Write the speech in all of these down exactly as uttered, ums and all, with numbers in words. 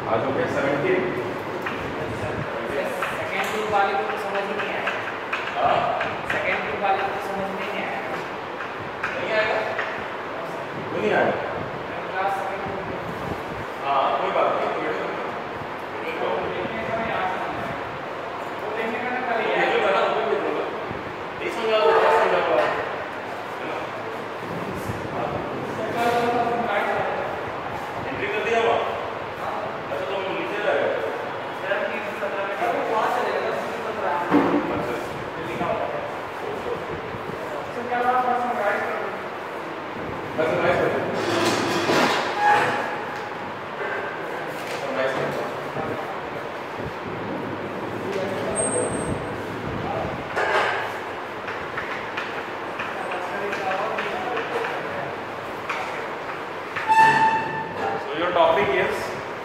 आज हो गया सेवेंटीन। सेकेंड ग्रुप वाले को तो समझ ही नहीं आएगा। सेकेंड ग्रुप वाले को तो समझ में नहीं आएगा। नहीं आएगा, क्यों नहीं आएगा? क्लास सेकेंड ग्रुप हाँ कोई बात नहीं, कोई बात वो देखने का मैं आज वो देखने का ना कल ही नहीं। जो बना वो भी बोलो, नहीं समझा तो क्या समझा तो है ना? एंट्री कर दिया हुआ। अच्छा तो नीचे जाएगा। बस नाइस है। नाइस है। So your topic is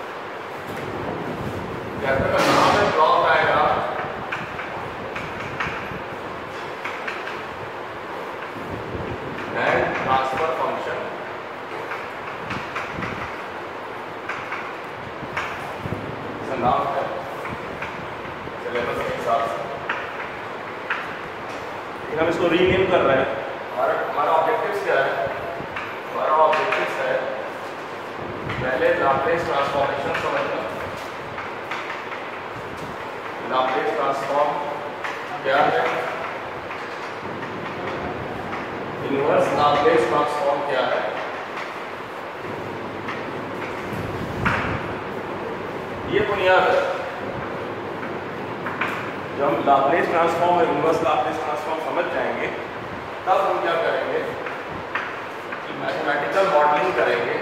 chapter का नाम है block diagram and transfer function. इसका नाम है सिलेबस के हिसाब से, लेकिन हम इसको रीनेम कर रहे हैं। हमारा हमारा ऑब्जेक्टिव्स क्या है? हमारा ऑब्जेक्टिव्स है पहले लाप्लेस ट्रांसफॉर्मेशन समझना। लाप्लेस ट्रांसफॉर्म क्या है, इनवर्स लाप्लेस ट्रांसफॉर्म क्या है, ये बुनियाद है। जब हम लाप्लेस ट्रांसफॉर्म और इनवर्स लाप्लेस ट्रांसफॉर्म समझ जाएंगे तब हम क्या करेंगे कि मैथमेटिकल मॉडलिंग करेंगे।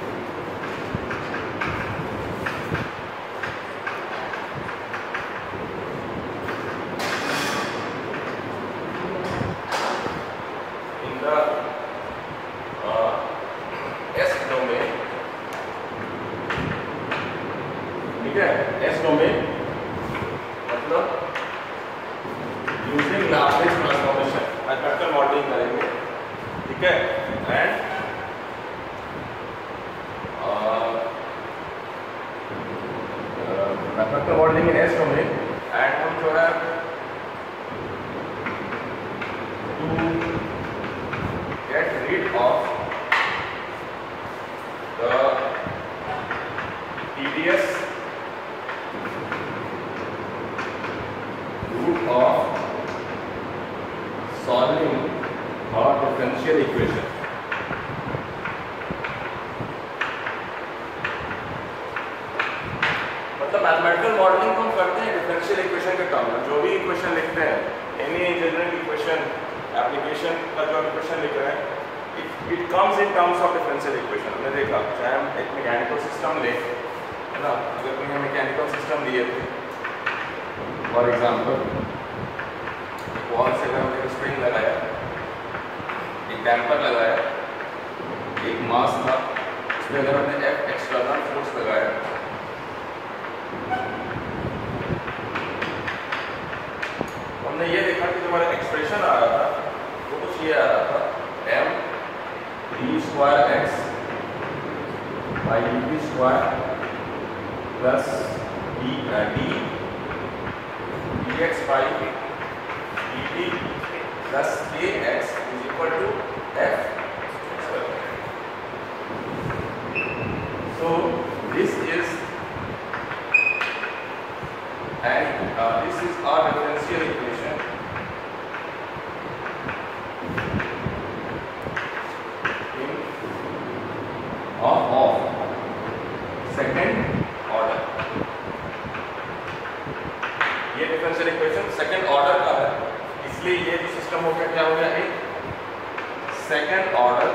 मैथमेटिकल मॉडलिंग को हम करते हैं डिफरेंशियल इक्वेशन के टर्म में। जो भी इक्वेशन लिखते हैं, एनी इंजीनियरिंग इक्वेशन, एप्लीकेशन का जो इक्वेशन लिख रहे हैं, it it comes in terms of differential equation. हमने देखा चाहे हम एक मैकेनिकल सिस्टम लें, है ना, अगर कोई मैकेनिकल सिस्टम लिए थे, फॉर एग्जाम्पल वॉल से अगर हमने स्प्रिंग लगाया, एक डैम्पर लगाया, एक मास था, उसमें अगर हमने एफ एक्सटर्नल फोर्स लगाया, हमने ये देखा कि जो हमारा एक्सप्रेशन आ रहा था वो कुछ ये आ रहा था, M D square X by D T square plus D D D X by D T plus K X is equal to F. So this is and uh, this is our differential equation in of of second order। ये differential equation second order का है, इसलिए ये जो system हो गया क्या हो गया, एक second order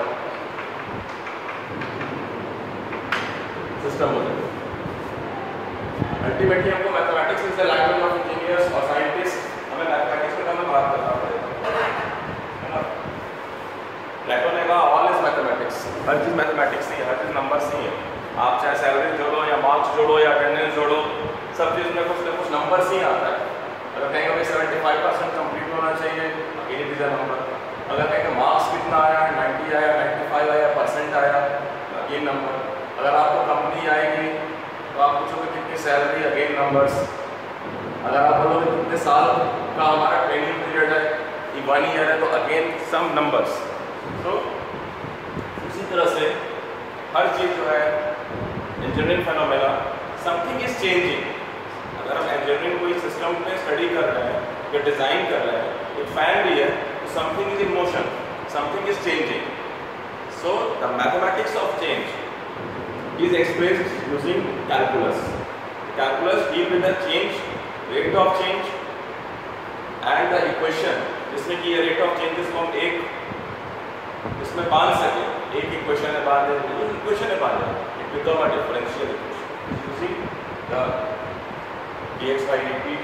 सिस्टम हो गया। अल्टीमेटली हमको mathematics is the language of engineers और साइंटिस्ट, हमें मैथमेटिक्स के बारे में बात करना पड़ेगा, है ना। प्लेटो ने कहा ऑल इज मैथमेटिक्स, हर चीज़ मैथमेटिक्स नहीं है, हर चीज़ नंबर्स नहीं है। आप चाहे सैलरी जोड़ो या मार्क्स जोड़ो या अटेंडेंस जोड़ो, सब चीज़ में कुछ ना कुछ नंबर्स ही आता है। अगर कहेंगे भाई सेवेंटी फाइव परसेंट कम्प्लीट होना चाहिए, again it is a number. अगर कहेंगे मार्क्स कितना आया, नाइन्टी आया, नाइन्टी फाइव आया, परसेंट आया, अगेन नंबर। अगर आपको कंपनी आएगी तो आप पूछोगे कितनी सैलरी, अगेन नंबर्स। अगर आप बोलोगे कितने साल का हमारा ट्रेनिंग पीरियड है, वन ईयर है, तो अगेन सम नंबर्स। तो उसी तरह से हर चीज़ जो है engineering phenomena, something is changing. अगर हम इंजीनियरिंग कोई सिस्टम पे स्टडी कर रहे हैं या डिज़ाइन कर रहे हैं, एक फैन भी है, तो something is in motion, something is changing. So the mathematics of change is expressed using calculus. Calculus deal with the change, rate of change and the equation, जिसमें कि ये रेट ऑफ चेंजेस को हम एक इसमें बांध सके, एक इक्वेशन है बांध दें, इक्वेशन है बांध दें, it become a differential equation using the dx by dt।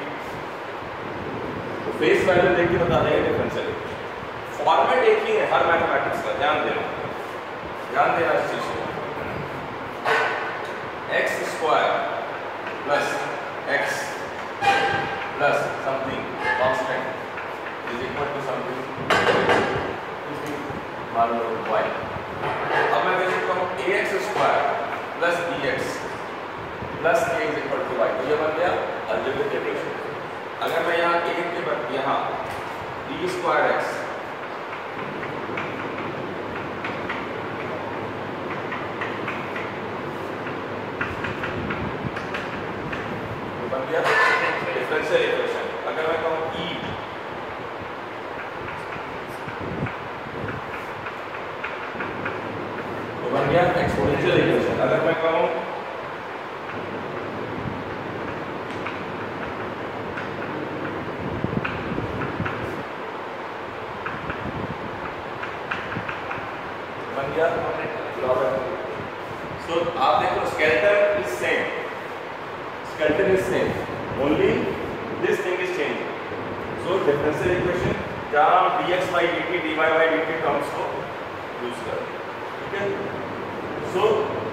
तो फेस वैल्यू देख के बता देंगे डिफरेंशियल इक्वेशन। फॉर्मेट एक ही है हर मैथमेटिक्स का, ध्यान देना, ध्यान देना इस चीज को। X square plus X plus something constant is equal to something, मान लो y। अब मैं देख सकता हूँ A X square plus B X plus A is equal to Y, तो ये बन गया अलजेब्रिक इक्वेशन। अगर मैं यहाँ ए के बाद यहाँ डी स्क्वायर एक्स बन गया डिफरेंशियल इक्वेशन। अगर मैं कहूँ ई तो बन गया एक्सपोनेंशियल इक्वेशन। अगर मैं कहूँ so आप देखो skeleton is same, skeleton is same, only this thing is changing। so differential equation जहाँ हम dx by dt, dy by dt terms को यूज करें, ठीक है। so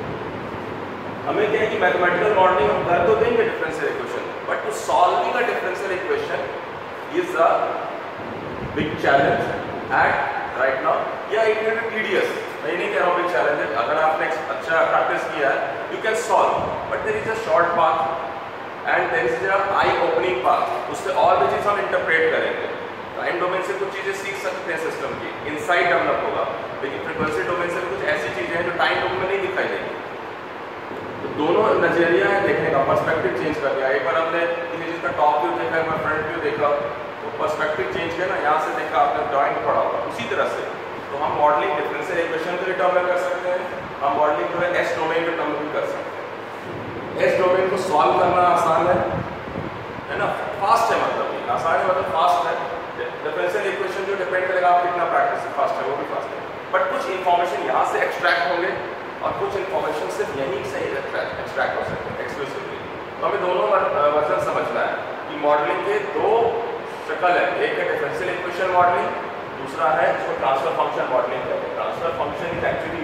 हमें क्या है कि मैथमेटिकल मॉडलिंग हम कर तो देंगे differential equation, but to solving a differential equation is a big challenge at right now, या इट मे बी टीडियस। मैं नहीं कह रहा हूँ बिग चैलेंज है, अगर आपने अच्छा प्रैक्टिस किया है you can solve, but there is a short path and there is a eye opening path. उससे और भी चीज़ हम इंटरप्रेट करेंगे। टाइम डोमेन से कुछ चीज़ें सीख सकते हैं सिस्टम की, इनसाइट डेवलप होगा, लेकिन फ्रीक्वेंसी डोमेन से कुछ ऐसी चीज़ें हैं जो टाइम डोमेन में नहीं दिखाई देंगी। तो दोनों नजरिया है देखने का, पर्सपेक्टिव चेंज कर दिया। एक बार हमने इमेजेस का टॉप व्यू देखा, एक बार फ्रंट व्यू देखा, तो पर्सपेक्टिव चेंज किया ना, यहाँ से देखा आपने ड्राइंग पढ़ा होगा। उसी तरह से तो हम मॉडलिंग डिफरेंशियल इक्वेशन के टर्म में कर सकते हैं, हम मॉडलिंग जो है एस डोमेन के टर्म में कर सकते हैं। एस डोमेन को सॉल्व करना आसान है, है ना, फास्ट है, मतलब ये आसान है मतलब फास्ट है। डिफरेंशियल इक्वेशन जो डिपेंड करेगा आप कितना प्रैक्टिस फास्ट है, वो भी फास्ट है, बट कुछ इन्फॉर्मेशन यहाँ से एक्सट्रैक्ट होंगे और कुछ इन्फॉर्मेशन सिर्फ यहीं से एक्सट्रैक्ट हो सकते हैं एक्सक्लूसिवली। तो हमें दोनों वर्जन समझना है कि मॉडलिंग के दो शक्ल है, एक है डिफरेंशियल इक्वेशन मॉडलिंग, दूसरा है इसको ट्रांसफर फंक्शन मॉडलिंग कहते हैं। Transfer function is actually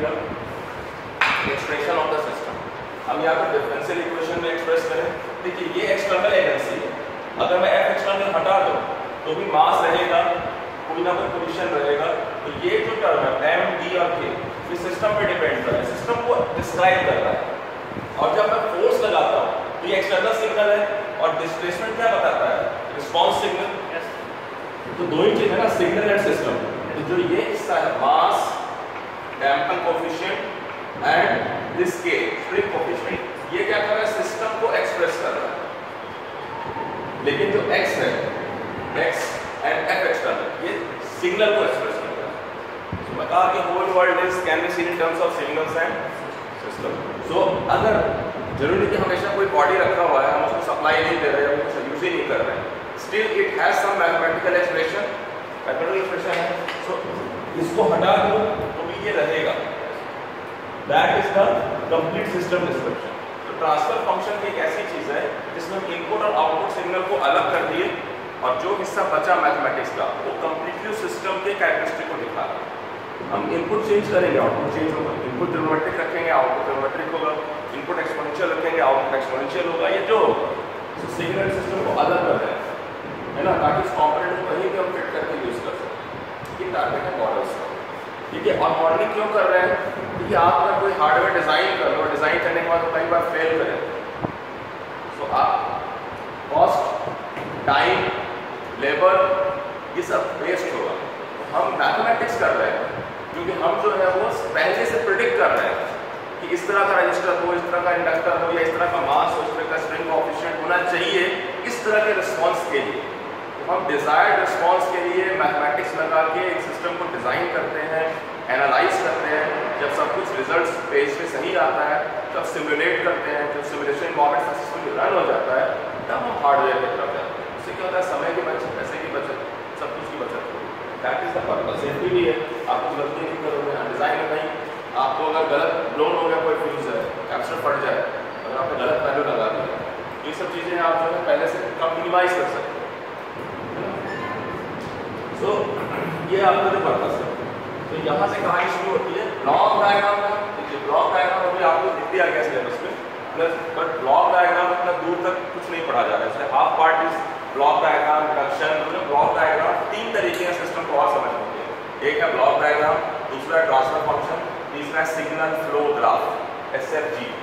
the expression of the system. हम यहाँ पर डिफरेंशियल इक्वेशन में एक्सप्रेस करें, देखिए ये एक्सटर्नल एनर्जी है, अगर मैं एफ एक्सटर्नल हटा दूँ तो भी मास रहेगा, कोई ना कोई पोजीशन रहेगा। तो ये जो टर्म है एम डी और के, ये सिस्टम पे डिपेंड कर रहा है, सिस्टम को डिस्क्राइब कर रहा है। और जब मैं फोर्स लगाता हूँ तो ये एक्सटर्नल सिग्नल है, और डिस्प्लेसमेंट क्या बताता है, रिस्पॉन्स सिग्नल। तो दो ही चीज है ना, सिग्नल एंड सिस्टम। तो जो ये हिस्सा है mass, damping coefficient and this के स्प्रिंग कोफिशिएंट, ये क्या कर रहा है, सिस्टम को एक्सप्रेस कर रहा है। लेकिन जो x है, x एंड f एक्सटर्नल, ये सिग्नल को एक्सप्रेस कर रहा है। तो मैं कहा कि whole world is can be seen in terms of signals and system. So अगर जरूरी कि हमेशा कोई बॉडी रखा हुआ है, हम उसको सप्लाई नहीं दे रहे हैं, कुछ यूज ही नहीं कर रहे हैं, still it has some mathematical expression, mathematical expression है। so इसको हटा दो तो भी ये रहेगा। that is the complete system description। तो ट्रांसफर फंक्शन एक ऐसी चीज है जिसमें हम इनपुट और आउटपुट सिग्नल को अलग कर दिए, और जो हिस्सा बचा मैथमेटिक्स का वो कंप्लीटली सिस्टम के कैरेक्टरिस्टिक को दिखा रहा है। हम इनपुट चेंज करेंगे, आउटपुट चेंज होगा, इनपुट ट्रिग्नोमेट्रिक रखेंगे, आउटपुट ट्रिग्नोमेट्रिक होगा, इनपुट एक्सपोनेंशियल रखेंगे, आउटपुट एक्सपोनेंशियल होगा, ये जो सिग्नल सिस्टम को अलग कर रहे हैं, है ना, ताकि इस कॉम्पोनेंट को कहीं भी हम फिट करके यूज कर सकते। ये टारगेट है मॉडल्स का, ठीक है। और मॉडलिंग क्यों कर रहे हैं, क्योंकि आप अगर कोई हार्डवेयर डिजाइन कर लो, डिजाइन करने के बाद तो कई बार फेल करें, तो आप कॉस्ट, टाइम, लेबर, ये सब वेस्ट होगा। तो हम मैथमेटिक्स कर रहे हैं क्योंकि हम जो है वो पहले से प्रिडिक्ट कर रहे हैं कि इस तरह का रजिस्टर हो, इस तरह का इंडक्टर हो, या इस तरह का मास हो, इस तरह का स्ट्रिंग कोएफिशिएंट होना चाहिए इस तरह के रिस्पॉन्स के लिए। तो हम डिजायर्ड रिस्पॉन्स के लिए मैथमेटिक्स लगा के एक सिस्टम को डिज़ाइन करते हैं, एनालाइज करते हैं। जब सब कुछ रिजल्ट्स पेज पे सही आता है, जब सिमुलेट करते हैं, जब सिमुलेशन इन्वायरमेंट सक्सेसफुली रन हो जाता है, तब हम हार्डवेयर की तरफ जाते हैं। उससे क्या होता है, समय की बचत, पैसे की बचत, सब कुछ की बचत होगी। That is the purpose. Safety भी है, आप कुछ गलती नहीं करोगे। डिज़ाइन में नहीं, आपको अगर गलत ब्लोन हो गया कोई फ्यूज है, कैप्चर फट जाए, अगर आपने गलत वैल्यू लगा दिया, ये सब चीज़ें आप जो है पहले से कम मिनिमाइज कर सकते हो। सो so, ये आपका जो पर्पस है। तो यहाँ से कहानी शुरू होती है ब्लॉक डायग्राम में। देखिए ब्लॉक डायग्राम अभी आपको दिख दिया गया सिलेबस में, प्लस बट ब्लॉक डायग्राम इतना दूर तक कुछ नहीं पढ़ा जा रहा है। इसलिए half part is block diagram, reduction. मतलब ब्लॉक डायग्राम तीन तरीके के सिस्टम को और समझ होती है। एक है ब्लॉक डायग्राम, दूसरा है ट्रांसफर फंक्शन, तीसरा है signal flow graph, S F G.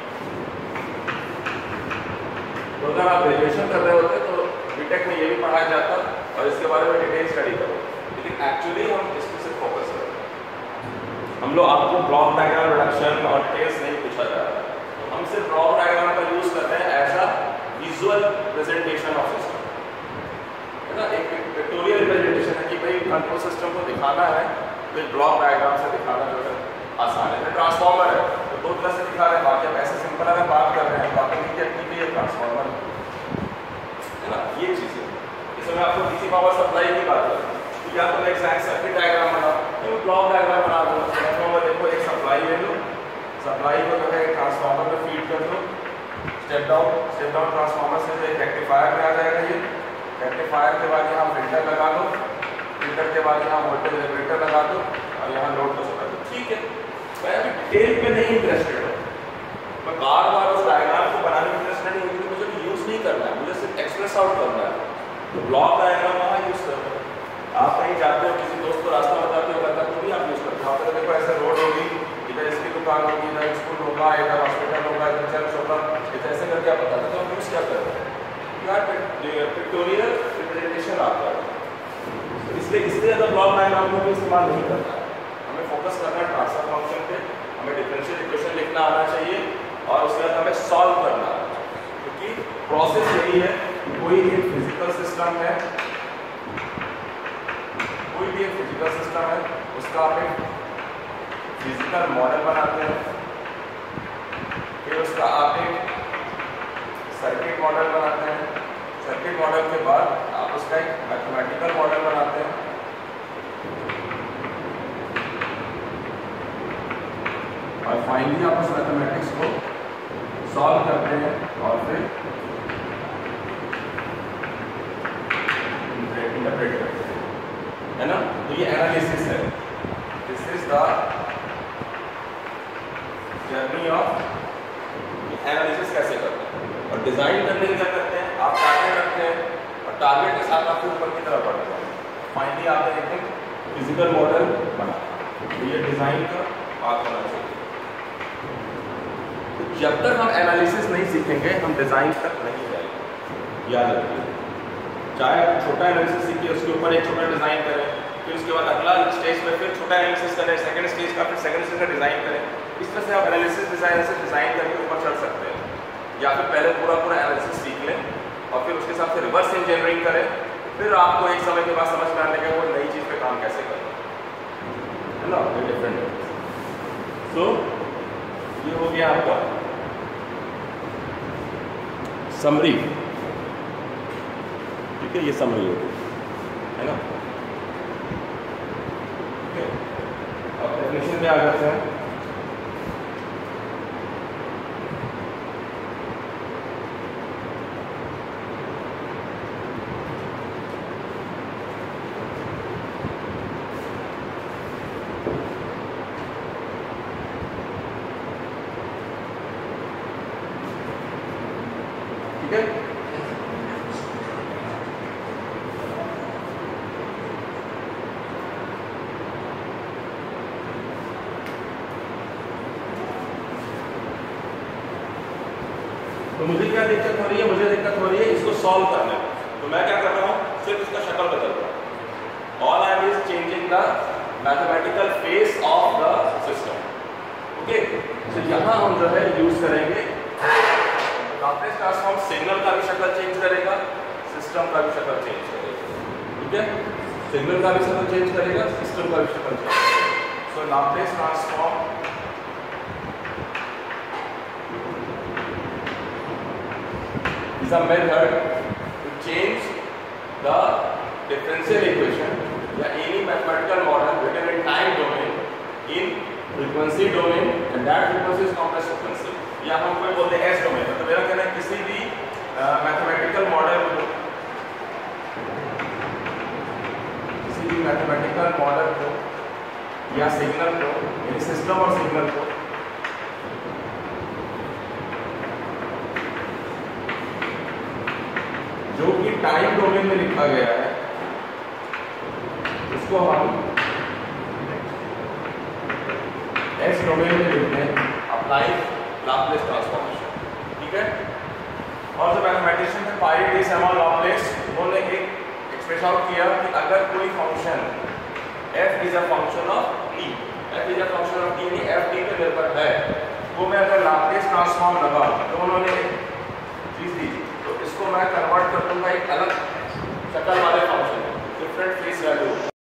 तो अगर आप ग्रेजुएशन कर रहे होते तो बीटेक में ये भी पढ़ाया जाता और इसके बारे में डिटेल स्टडी करो, लेकिन एक्चुअली हम इस पर सिर्फ फोकस करें। हम लोग आपको ब्लॉक डायग्राम, रिडक्शन और टेस्ट नहीं पूछा जा रहा है। तो हम सिर्फ ब्लॉक डायग्राम का यूज करते हैं as a visual presentation of system, है ना। एक पिक्टोरियल प्रेजेंटेशन है कि भाई कंट्रोल सिस्टम को दिखाना है, तो ब्लॉक डायग्राम से दिखाना जो है आसान है। ट्रांसफॉर्मर है तो दो तरह से दिखा रहे हैं, बाकी आप ऐसे सिंपल अगर बात कर रहे हैं तो आपको टेक्निकली ये ट्रांसफॉर्मर है ना, ये चीज़ है। इसमें आपको डीसी पावर सप्लाई की बात करें तो या तो एग्जैक्ट सर्किट डायग्राम बना, तो ब्लॉक डायग्राम बना दो। ट्रांसफॉर्मर देखो, एक सप्लाई ले लो, सप्लाई को जो है ट्रांसफॉर्मर में फीड कर दो, step down step down transformer से जो एक रेक्टिफायर में आ जाएगा। ये रेक्टिफायर के बाद यहाँ फिल्टर लगा दो, फिल्टर के बाद यहाँ वोल्टेज रेगुलेटर लगा दो और यहाँ लोड को सप्लाई दो। ठीक है, मैं अभी डिटेल पे नहीं इंटरेस्टेड हूँ, मैं बार बार उस डायग्राम को बनाने में इंटरेस्टेड नहीं हूँ क्योंकि मुझे यूज़ नहीं करना है, मुझे सिर्फ एक्सप्रेस आउट करना है। तो ब्लॉक डायग्राम वहाँ यूज़ करते हो। आप कहीं जाते हो, किसी दोस्त को रास्ता बताते हो, कहता तो भी आप यूज़ करते हो। आप देखो ऐसे रोड होगी, इधर इसकी दुकान होगी, इधर स्कूल होगा, इधर हॉस्पिटल होगा, इधर चर्च होगा, इधर ऐसे करके आप बताते हो। तो आप यूज़ क्या करते हो यार, पिक्टोरियल रिप्रेजेंटेशन आपका, इसलिए इससे ज़्यादा ब्लॉक डायग्राम को भी इस्तेमाल नहीं करता है। हमें फोकस करना है ट्रांसफर फंक्शन पे, हमें डिफरेंशियल इक्वेशन लिखना आना चाहिए और उसके बाद हमें सॉल्व करना आना चाहिए। क्योंकि प्रोसेस यही है, कोई एक फिजिकल सिस्टम है, कोई भी एक फिजिकल सिस्टम है, उसका आप एक फिजिकल मॉडल बनाते हैं, फिर उसका आप एक सर्किट मॉडल बनाते हैं, सर्किट मॉडल के बाद आप उसका एक मैथमेटिकल मॉडल बनाते हैं, और फाइनली आप उस मैथमेटिक्स को सॉल्व करते हैं और फिर इंटरप्रेट करते हैं, है ना। तो ये एनालिसिस है, this is the journey of analysis कैसे करते हैं। और डिज़ाइन करने के क्या करते हैं, आप टारगेट रखते हैं और टारगेट के साथ आपको ऊपर की तरफ बढ़ते हैं। फाइनली आपने एक फिजिकल मॉडल बना, तो ये डिज़ाइन का पार्ट होना चाहिए। जब तक हम एनालिसिस नहीं सीखेंगे हम डिज़ाइन तक नहीं जाएंगे, याद रखिए। चाहे छोटा एनालिसिस सीखिए, उसके ऊपर एक छोटा डिज़ाइन करें, फिर उसके बाद अगला स्टेज में फिर छोटा एनालिसिस करें, सेकंड स्टेज का फिर सेकंड स्टेज का डिज़ाइन करें। इस तरह से आप एनालिसिस डिज़ाइन से डिज़ाइन करके ऊपर चढ़ सकते हैं। या फिर पहले पूरा पूरा एनालिसिस सीख लें और फिर उसके साथ रिवर्स इंजीनियरिंग करें, फिर आपको एक समय के बाद समझ में आने का वो नई चीज़ पे काम कैसे करना है ना, डिफरेंट है। सो ये हो गया आपका समरी, ठीक है, ये समरी हो गई, है ना। ओके, अब डेफिनेशन पे आ जाते हैं। तो मुझे क्या दिक्कत हो रही है, मुझे दिक्कत हो रही है इसको सॉल्व करने में। तो मैं क्या कर रहा हूँ, सिर्फ इसका शक्ल बदल रहा हूँ। All I am is changing the mathematical face of the system. Okay, तो यहाँ हम जो है यूज करेंगे लाप्लास ट्रांसफॉर्म। सिग्नल का भी शक्ल चेंज करेगा, सिस्टम का भी शक्ल चेंज करेगा। ठीक है, सिग्नल का भी शक्ल चेंज करेगा, सिस्टम का भी शक्ल चेंज करेगा। So Laplace transform is a method to change the differential equation या any mathematical model written in time domain in frequency domain, and that frequency is complex frequency, या हम कोई बोलते हैं S domain। तो मेरा कहना है किसी भी मैथमेटिकल मॉडल को किसी भी मैथमेटिकल मॉडल को या सिग्नल को, यानी सिस्टम और सिग्नल को जो कि टाइम डोमेन में लिखा गया है, उसको हम एस डोमेन में लिखते हैं, अप्लाई लाप्लास ट्रांसफॉर्मेशन। ठीक है, और जो मैथमेटिशियन थे पाई डी सेमा लाप्लास, उन्होंने एक एक्सप्रेस आउट किया कि अगर कोई function f is a function of t, f is a function of t यानी f t पे निर्भर है, वो मैं अगर लाप्लास ट्रांसफॉर्म लगाऊं तो उन्होंने चीज दी, तो इसको मैं कन्वर्ट कर दूंगा एक अलग शक्ल वाले फंक्शन, डिफरेंट फेस वैल्यू।